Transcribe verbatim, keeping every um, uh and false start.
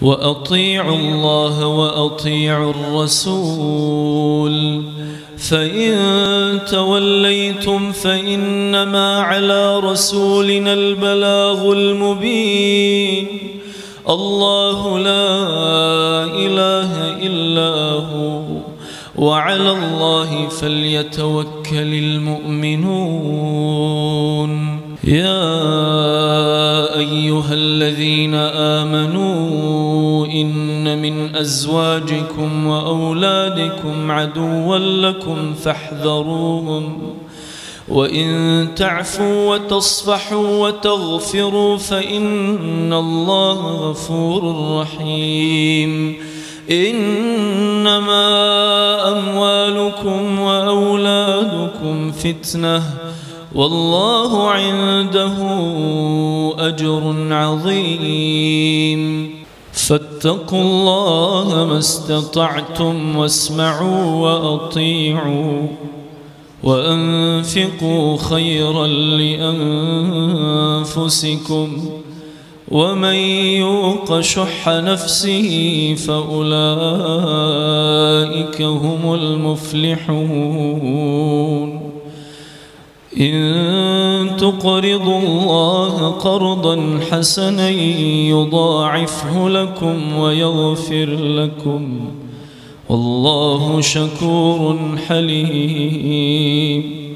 وأطيعوا الله وأطيعوا الرسول فإن توليتم فإنما على رسولنا البلاغ المبين. الله لا إله إلا هو وعلى الله فليتوكل المؤمنون. يا أيها الذين آمنوا إن من أزواجكم وأولادكم عدوا لكم فاحذروهم وإن تعفوا وتصفحوا وتغفروا فإن الله غفور رحيم. إنما أموالكم وأولادكم فتنة والله عنده أجر عظيم. فاتقوا الله ما استطعتم واسمعوا وأطيعوا وأنفقوا خيرا لأنفسكم ومن يوق شح نفسه فأولئك هم المفلحون. إن تقرضوا الله قرضا حسنا يضاعفه لكم ويغفر لكم والله شكور حليم.